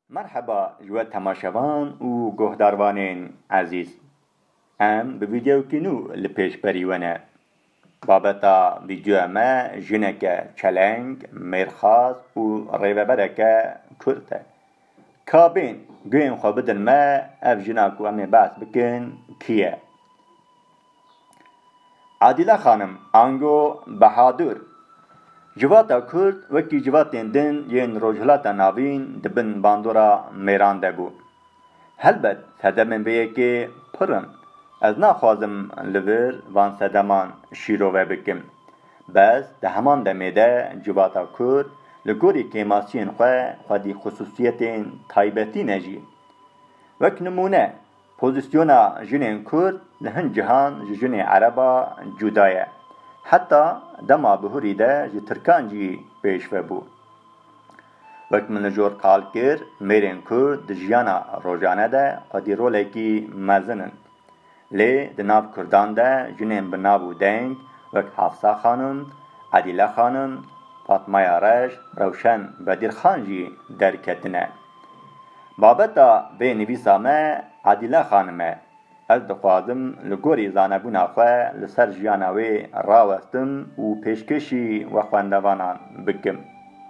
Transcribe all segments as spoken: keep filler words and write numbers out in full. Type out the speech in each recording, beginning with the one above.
مرحبا جوا تماشاوان و گهداروانین عزیز. ام به ویدیو کنو لپیش پریونه. بابتا ویدیو ما جنک چلنگ میرخاز و ریوبرک کرده. کابین گوین خو بدن ما اف جناکو امی بحث بکن کیه. عادله خانم آنگو بهادر جواتا کرد وکی جواتین دن ین روجهلاتا ناوین دبن باندورا میران دبو. هلبت سدمن بیه که پرن از نخوازم لور وان سدمان شیروه بکم. بس ده همان دمیده جواتا کرد لگوری کیماسین خواه خودی خصوصیتین تایبتی نجی. وک نمونه پوزیسیونا جنین کرد لهن جهان جن عربا جدایه. حتی دما بهوری ده جی ترکان جی پیشوه بو. وقت من جور قال کر میرین کرد ده جیانا روزانه ده قدی روله کی مزنن. لی ده ناف کردان ده جنین بنابو دنگ وقت حفصه خانم، عادله خانم، فاطمه رش، روشن بدیر خان جی درکتنه. بابتا به نویسامه عادله خانمه. از دخوازم لگوری زانبونا خواه لسر جیاناوی راوستم و پیشکشی و خواندوانان بکم.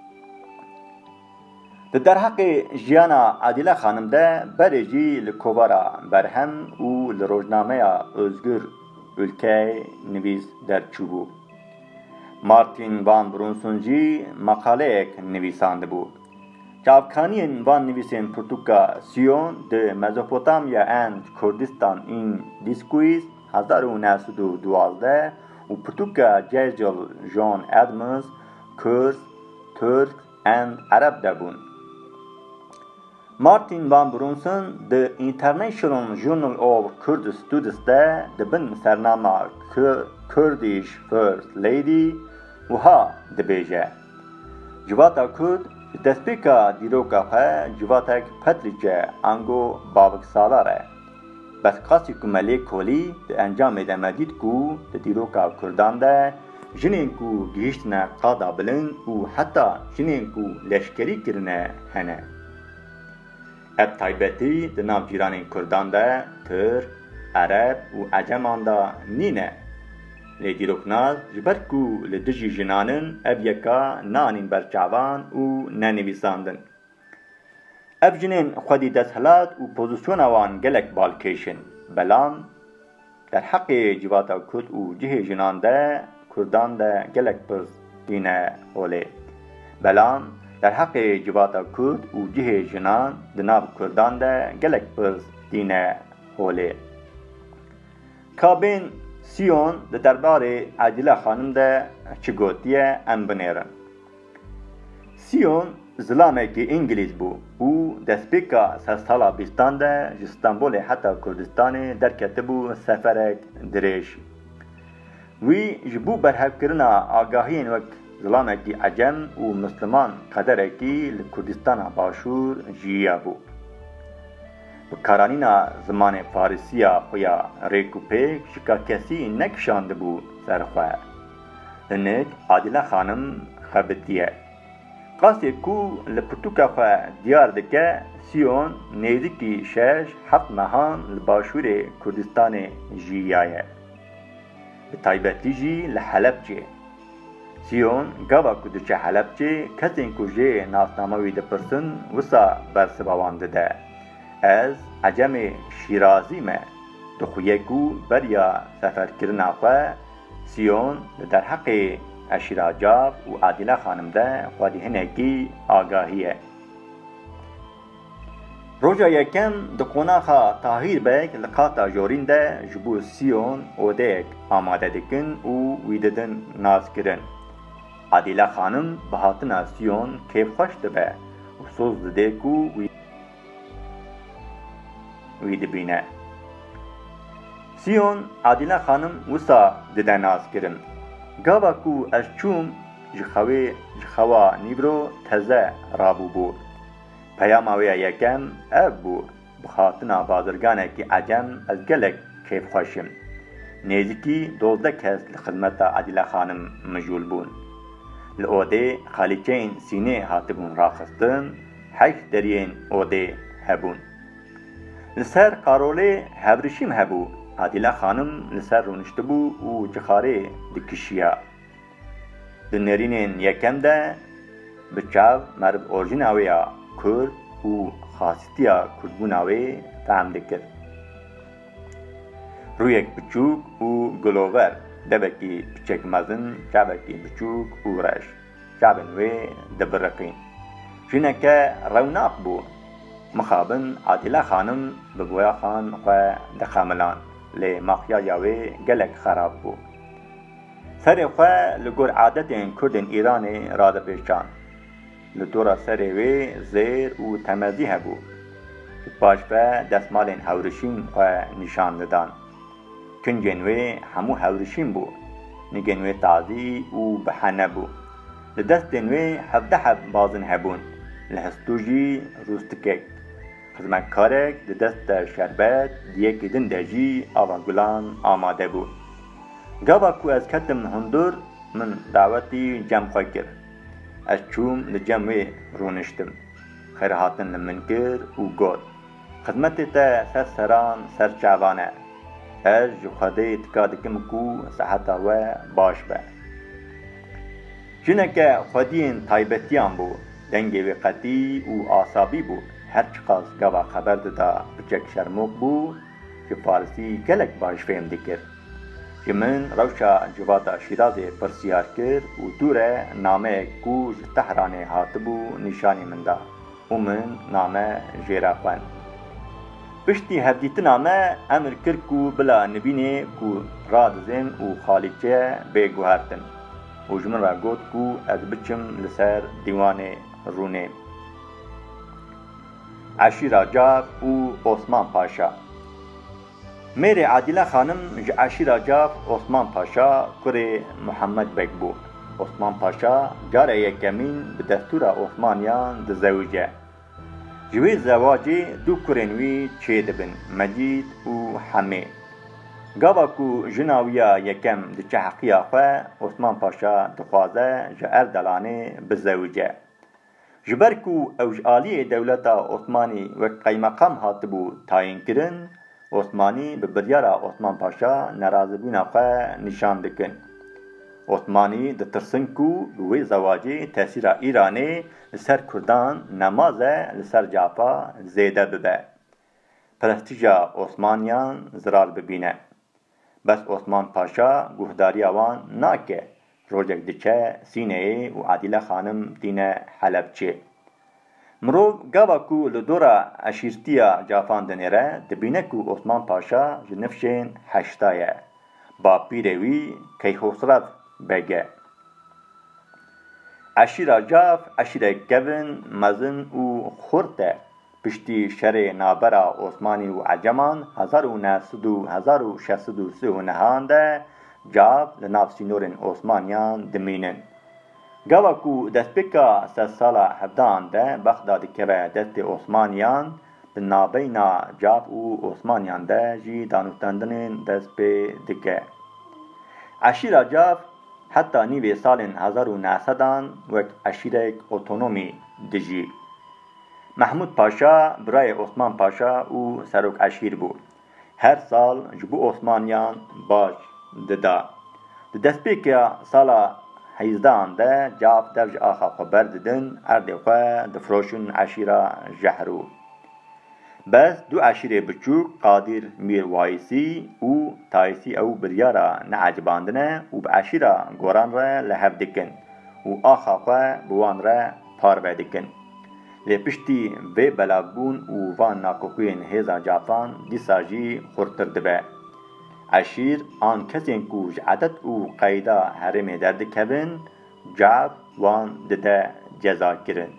ده در حق جیانا عادله خانم ده برجی لکوبارا برهم و لروجنامه özgür ülke نویس در چوبو. مارتین وان برونسون جی مقاله ایک نویسانده بو. چاوکانین وان نویسین پرتوکا سیون ده مزوپوتامیا اند کردستان این دیسکویز هزار و نهصد و دوازده و پرتوکا جیجل جون ادمز کرد ترک اند عرب دبون. مارتین وان برونسون ده اینترنیشنال جورنال of Kurdish Studies ده ده بن سرنامه کردیش فرست لیدی و ها ده بیجه. جواتا کرد دستپیکا دیروکا خواه جواتک پتریچه انگو باوک سالاره. بس کاسی که ملی کولی ده انجام ده مدید کو ده دیروکا کردان ده جنین کو گیشتنه قادا بلن و حتی جنین کو لشکری کرنه هنه. اب تایبتی ده ناو جیرانین کردان ده ترک، عرب و عجمان ده نینه. لی دیروکناز جبر کو لدجی جنانن اب یکا نانین برچاوان و ننویساندن. اب جنین خودی دستهلات و پوزیسیون وان گلک بالکیشن. بلان در حق جواتا کرد و جه جنان ده کردان ده گلک پرز دینه اوله. بلان در حق جواتا کرد و جه جنان دناب کردان ده گلک پرز دینه اوله. کابین سیون ده دربار عادله خانم ده چی گوتیه ام بنیرن. سیون زلامه که انگلیز بو و دستپیکا سالا بیستان ده جستانبول حتی کردستان درکته بو سفرک دریش. وی جبو برحب کرنا آگاهین وقت زلامه که عجم و مسلمان قدره که لکردستان باشور جیه بو. بکارانینا زمان فارسیا خویا ریکو پیک شکا کسی نکشانده بو سرخواه. لنک عادله خانم خبتیه. قاسی کو لپرتوکا خواه دیار دکه سیون نیزکی شش هفت مهان لباشور کردستان جیایه. بطایبتی جی لحلب چه. سیون گاوا کدوچه حلب چه کسین کو جه ناسناموی دپرسن وسا برسباوانده ده. از عجم شیرازی مه دخویه کو بریا سفر کرنا خواه سیون در حق اشیراجاب و عادله خانم ده خودی هنگی آگاهیه. روژا یکم دقوناخا تاهیر بیک لقاطا جورین ده جبو سیون او دیک آماده دکن و ویددن ناز کرن. عادله خانم بهاتنا سیون کیف خوش دبه و سوز دیکو ویده بینه. سیون عادله خانم وسا دده ناز کرن. گاوا کو از چوم جخوه جخوا نیبرو تزه رابو بود. پیاماوی یکم اب بود. بخاطنا بازرگانه که عجم از گلک کیف خوشم. نیزکی دوزده کس لخدمت عادله خانم مجول بون. لعوده خالیچین سینه هاتبون راخستن حیش درین اوده هبون. لسر قاروله هبرشیم هبو. عادله خانم لسر رونشته بو و جخاره دکشیا. دنرینین یکم ده بچاو مرد اورژیناویا کرد و خاصیتیا کردبوناوی فهم دکر. رویک بچوک و گلوور دبکی بچک مزن شعبکی بچوک و رش شعبن وی دبرقین جنکه روناق بو مخابن عادله خانم ببویا خان خواه دخاملان لی مخیا جاوی گلک خراب بو سر خواه لگور عادتین کردن ایران راده پیشان لدورا سر وی زیر و تمزی هبو پاشفه دستمالین هورشین خواه نشان دادن کنجن وی همو هورشین بو نگن وی تازی و بحنه بو لدستن وی هفده حب بازن هبون لحستوجی روستکک خدمتکارک لدست شربت دیکی دن دجی آوان گلان آماده بو گاوا کو از کتم هندور من دعوتی جمع خواه کر از چوم لجمع وی رونشتم خیرهاتن لمنکر و گود خدمت تا سر سران سر چعوانه از جخده تکادکم کو صحتا و باش به جنکه خودین تایبتیان بو دنگی وقتی و آسابی بو هر چقاس گوا خبر دادا بچک شرموک بو که فارسی گلک باش فهم دکر که من روشا جواتا شیرازی پرسیار کر و دوره نامه کو تهرانه هاتبو نشانی من دا و من نامه جیرا خوان پشتی هفدیتنامه امر کرد کو بلا نبینه کو رادزن و خالیچه بگوهرتن و جمن را گوت کو از بچم لسر دیوان رونه عشیر جاب و عثمان پاشا میره عادله خانم ج عشیر جاب عثمان پاشا کره محمد بک بو عثمان پاشا جاره یکمین به دستور عثمانیان د زوجه جوی زواجی دو کرنوی چه دبن مجید و حمه گاوا کو جناویا یکم د چحقیا خواه عثمان پاشا دخوازه جا اردلانه بزوجه جبر کو اوجالی دولتا عثمانی و قیمقام هاتبو تاین کرن عثمانی به بریارا عثمان پاشا نرازبونا خواه نشان دکن عثمانی د ترسن کو بوی زواجی تاثیر ایرانی لسر کردان نمازه لسر جاپا زیده ببه پرستیجا عثمانیان زرار ببینه بس عثمان پاشا گوهداری آوان ناکه روجک دچه سینه و عادله خانم دینه حلب چه مرو گاوا کو لدورا عشیرتیا جافان دنیره دبینه کو عثمان پاشا جنفشین هشتایه با پیروی که خسرت بگه عشیره جاف عشیره گون مزن و خورده پشتی شر نابرا عثمانی و عجمان هزار و نهصد و هزار و ششصد و سه و نهانده جاف لناف سینورن عثمانیان دمینن گاوا کو دستپیکا سه سالا هفدان ده بغداد که دست عثمانیان بنابینا جاف و عثمانیان ده جی دانوستندن دست پی دکه عشیره جاف حتی نیوی سالن هزار و نهصدان وک عشیره اتونومی دجی محمود پاشا برای عثمان پاشا و سروک عشیر بود هر سال جبو عثمانیان باش ددا دست پیکا سالا هیزدان ده جاف دوج آخا خبر ددن ارده خواه دفروشن عشیره جهرو بس دو عشیره بچوک قادر میر وایسی و تایسی او بریارا نعجباندنه و به عشیره گوران را لحف دکن و آخا خواه بوان را پار دکن لپشتی و بلاگون و وان ناکوکوین هزا جافان دیسا جی خورتر دبه عشیر آن کسین کوش عدد و قیدا حرم درد کبن جاف وان دده جزا کرن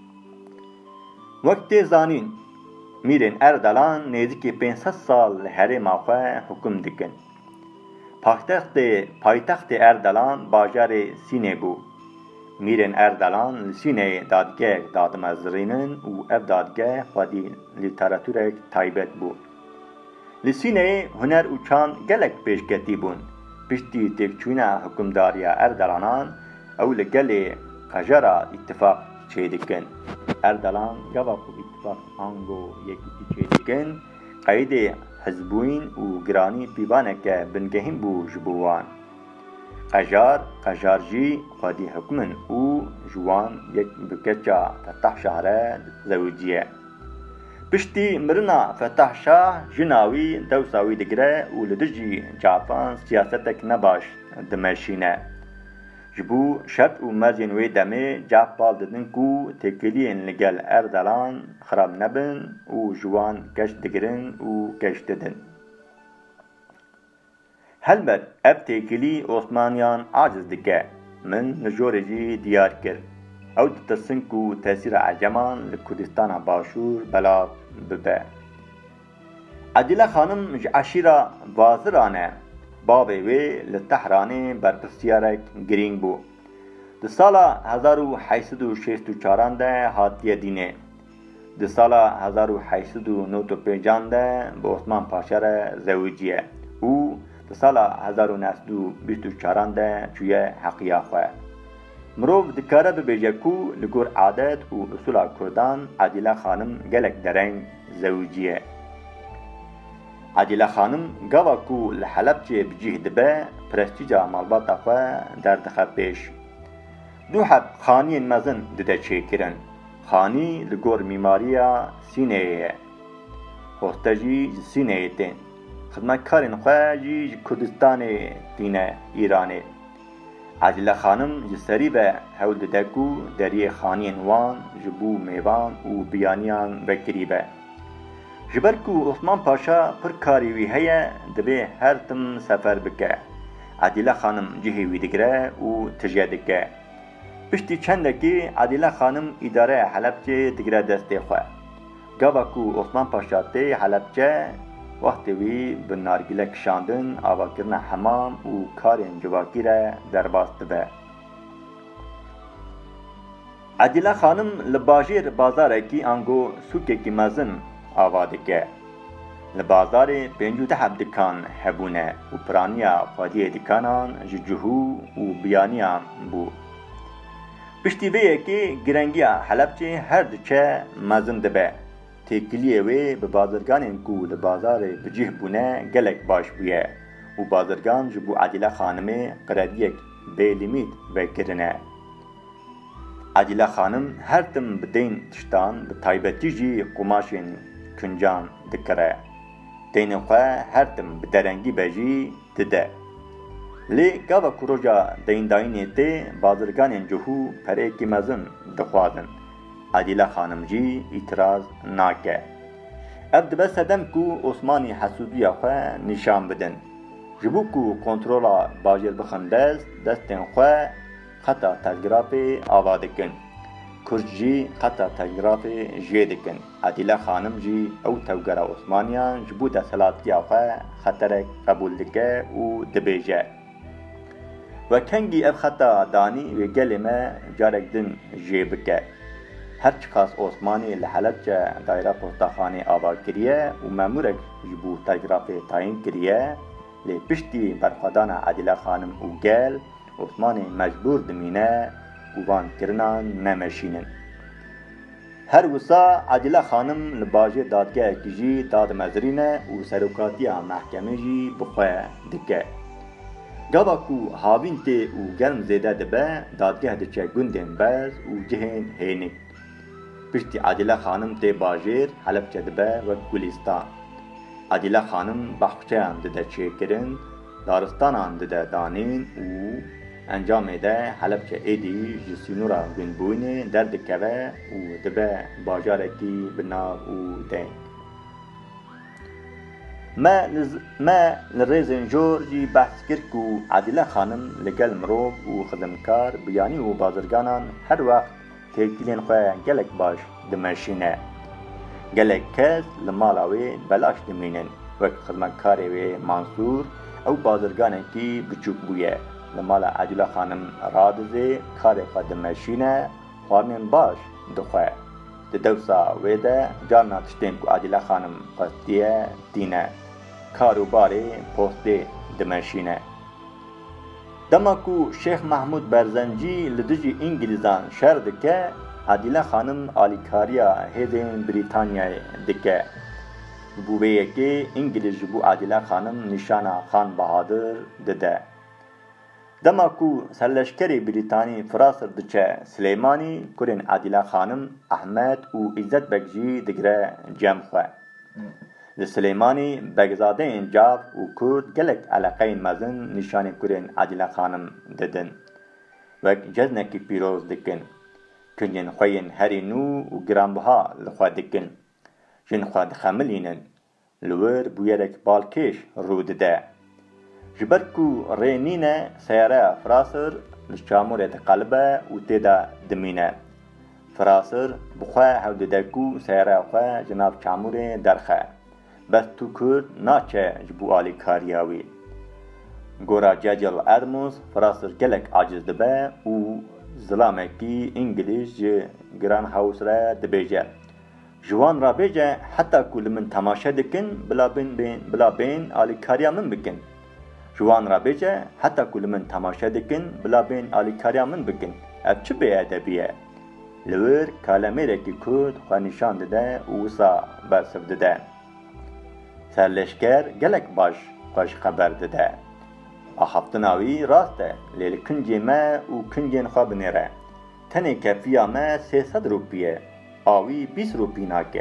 وقت زانین میرن اردلان نزدیک پانصد سال حرم آخواه حکم دکن پایتخت پایتخت اردلان باجار سینه بو میرن اردلان سینه دادگاه دادم زرینن و اف دادگاه خودی لیتراتورک تایبت بو لسینه هنر و چان گلک پیشکتی بون پشتی تکچونا حکمداریا اردلانان او لگل قجرا اتفاق چه دکن Erdogan gava ku ittifaq ango yekîtî çêdikin qeydê hizbûyîn û giranî pîvaneke bingehîn bû ji bo wan. Qejar, qejar jî xwedî hikûmin û ji wan yek bi keça Fettah Şah re zewiciye. Piştî mirina Fettah Şah jina wî dewsa wî digire û li dijî çapan siyasetek nebaş dimeşîne. Ji bo şert û mercên wê demê caf bal didin ku têkiliyên li gel Erdogan xirab nebin û ji wan keş digirin û keş didin. Helbet ev têkilî Osmaniyan aciz dike. Min li jorê jî diyar kir. Ew ditisin ku tesîra Eceman li Kurdistana Başûr belav bibe. Adile Xanım ji eşîra Vaziran e. Bavê wê li Tehranê berpirsiyarek girîng bû. Di sala hezar û heyşsed û şêst û çaran de hatiye dînê. Di sala hezar û heyşsed û nod û pêncan de bi Osman Paşa re zewiciye û di sala hezar û neh sed û bîst û çaran de çûye heqiya xwe. Mirov dikare bibêje ku li gor adet û usûla Kurdan Adile Xanım gelek dereng zewiciye. Adile Xanım gava ku li Helepçê bicih dibe prestîca malbata xwe derdixe pêş. Du heb xaniyên mezin dide çêkirin. Xanî li gor mîmariya Sîneyê ye. Hoste jî ji Sîneyê tên. Xidmetkarên xwe jî ji Kurdistanê tîne Îranê. Adile Xanım ji serî ve hewl dide ku deriyê xaniyên wan ji bo mêvan û biyaniyan vekirîbe. Ji ber ku Osman Paşa pir karî wî heye dibe her tim sefer bike. Adile Xanım cihê wî digire û tije dike. Piştî çendekî Adile Xanım îdareya Helepçê digire destê xwe. Gava ku Osman Paşa tê Helepçe wextê wî bi nargîle kişandin, avakirina hemam û karên civakî re derbas dibe. Adile Xanım li bajêr bazarekî ango sûkekî mezin ava dike. Li bazarê pênc û deh dikan hebûne û piraniya xwediyê dikanan ji cihû û biyaniyan bû. Piştî vê yekê girengiya Helepçê her diçe mezin dibe. Têkiliyê wê bi bazirganên ku li bazarê bicih bûne gelek baş bûye û bazirgan ji bo Adile Xanimê qrediyek bêlimît vekirine. Adile Xanım her tim bi tên tiştan bi taybetî jî qumaşên kuncan dikire. Tên xwe her tim bi derengî be jî dide. Lê gava ku roja deyndayînê tê bazirganên cihû perekî mezin dixwazin. Adile Xanım jî îtiraz nake. Ev dibe sedem ku Osmanî hesûdiya xwe nîşan bidin. Ji bo ku kontrola bajêr bixin dest, destên xwe qeta telgrafê ava dikin. Kurd jî qeta telgrafê jê dikin. Adile Xanım jî ew tevgera Osmaniyan ji bo desthilatiya xwe xeterek qebûl dike û dibêje. Wekengî ev xeta danî wê gelê me carek din jê bike. Her çiqas Osmanî li Helepçe daîra postaxanê ava kiriye û memûrek ji bo telgrafê tayin kiriye, lê piştî berxwedana Adile Xanım û gel, Osmanî mecbûr dimîne û van kirinan nemeşînin. Her wisa Adile Xanım li bajêr dadgehekî jî dadmezirîne û serokatiya mehkemê jî bi xwe dike. Gava ku havîn tê û germ zêde dibe, dadgeh diçe gundên bez û cihên hênik. Piştî Adile Xanım tê bajêr Helepçe dibe wek Gulîstan. Adile Xanım baxçeyan dide çêkirin, daristanan dide danîn û encamê de Helepçe êdî ji sînora gundbûyînê derdikeve û dibe bajarekî bi nav û deng. Me li rêzên jor jî behs kir ku Adile Xanım li gel mirov û xidimkar, biyanî û bazirganan her wext têkilên xwe gelek baş dimeşîne. Gelek kes li mala wê belaş dimînin. Wek xidmetkarê wê Mansûr, ew bazirganekî biçûk bûye. Li mala Adile Xanım radizê, karê xwe dimeşîne, xwarinên baş dixwe. Di dewsa wê de carna tiştên ku Adile Xanım xwestiye tîne. Karûbarê postê dimeşîne. Dema ku Şêx Mehmûd Berzencî li dijî İngilîzan şer dike, عادله خانم آلیکاریا هێزên بریتانیayê dike. Bu vê yekê İngiliz ji bo Adile xanim nîşana Xan Bahadir dide. Dema ku serleşkerê Brîtanî Firasir diçe Silêmanî, kurên Adile xanim Ehmed û İzzetbek jî digire cem xwe. Li Silêmanî begzadeyên cav û Kurd gelek eleqeyên mezin nîşanê kurên Adile xanim didin. Wek ceznekî pîroz dikin. Kincên xwe yên herî nû û giranbiha li xwe dikin. Jin xwe dixemilînin. Li wir bûyerek balkêş rû dide. Ji ber ku rê nîne, seyareya Firasir li çamûrê diqelibe û tê de dimîne. Firasir bi xwe hew dide ku seyareya xwe ji nav çamûrê derxe. Bes tu Kurd naçe ji bo alîkariya wî. Gora Cecil Edmonds Firasir gelek aciz dibe û zilamekî İngiliz ji Giranhouse re dibêje. Ji wan re bêje heta ku li min temaşe dikin bila bên bila bên alîkariya min bikin. Ji wan re bêje heta ku li min temaşe dikin bila bên alîkariya min bikin. Ev çi bêedebî ye? Li wir kalemêrekî Kurd xwe nîşan dide û wisa bersiv dide. Serleşker gelek baş xwe ji xeber dide. Axaftina wî rast e, lê li kincê me û kincên xwe binêre. Tenê kefiya me sê sed rûpî ye, awî bîst rûpî nake.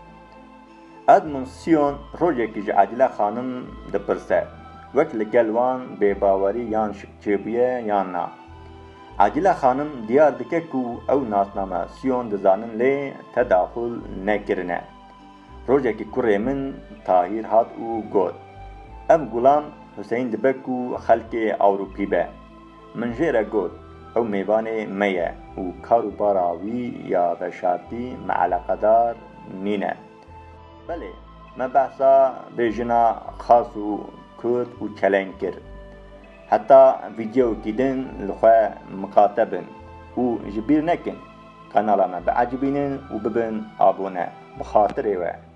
Edmund Sion rojekî ji Adile xanim dipirse, wek li gel wan bêbawerî yan çêbûye yan na. Adile xanim diyar dike ku ew nasname Sion dizanin lê tedaxul nekirine. Rojekî kurê min Tahîr hat û got. Ev gulam Hüseyin dibe ku xelkê Ewropî be. Min jê re got, ew mêvanê me ye û karûbara wî ya veşartî me eleqedar nîne. Belê, me behsa bêjina xas û Kurd û çeleng kir. Heta vîdyokî din li xwe mikatebin û ji bîr nekin. Kanala me biecibînin û bibin abone. Bi xatirê we.